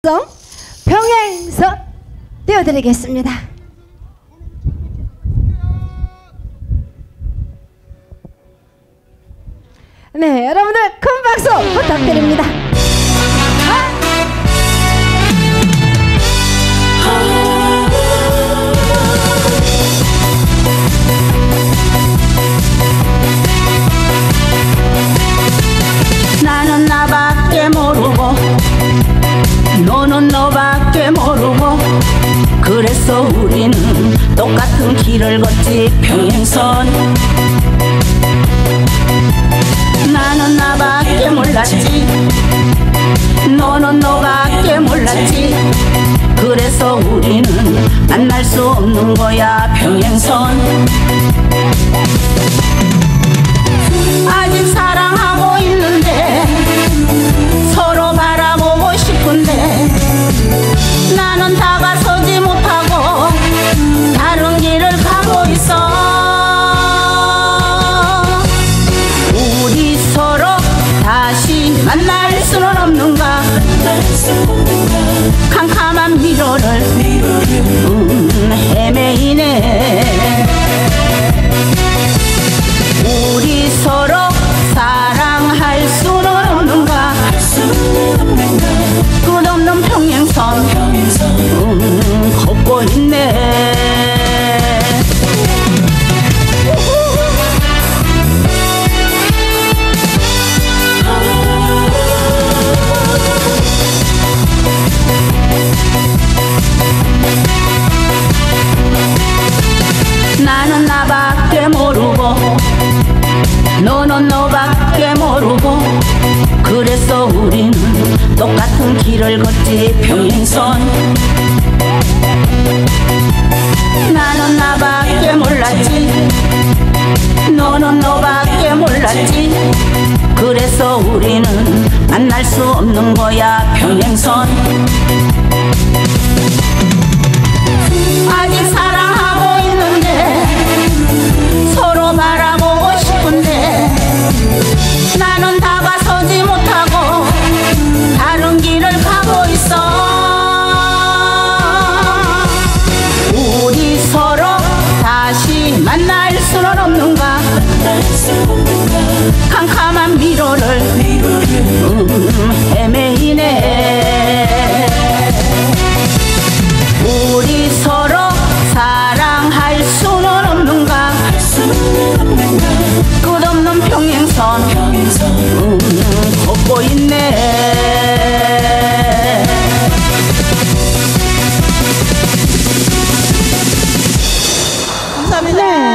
병행선 띄워드리겠습니다. 네, 여러분들 큰 박수 부탁드립니다. 나는 나밖에 모르고 너는 너밖에 모르고 그래서 우리는 똑같은 길을 걷지 평행선. 나는 나밖에 몰랐지 너는 너밖에 몰랐지 그래서 우리는 만날 수 없는 거야 평행선. 아직 사랑하고 있는데 서로 바라보고 싶은데 나는 다가서지 못하고 다른 길을 가고 있어. 우리 서로 다시 만날 수는 없는가. 캄캄한 미로를 헤매이네. 우리 서로 사랑할 수는 없는가. 끝없는 평행선 걷고 있네. 나는 나밖에 모르고 너는 너밖에 모르고 그래서 우리는 똑같은 길을 걷지 평행선. 나는 나밖에 몰랐지 너는 너밖에 몰랐지 그래서 우리는 만날 수 없는 거야 평행선. 아직 사랑하고 있는데 서로 바라보고 싶은데 나는 다가서지 못하고 다른 길을 가고 있어. 우리 서로 다시 만날 수는 없는가. 캄캄한 미로를 헤매이네. 우리 서로 사랑할 수는 없는가. 끝없는 평행선 걷고 있네. 감사합니다. 네.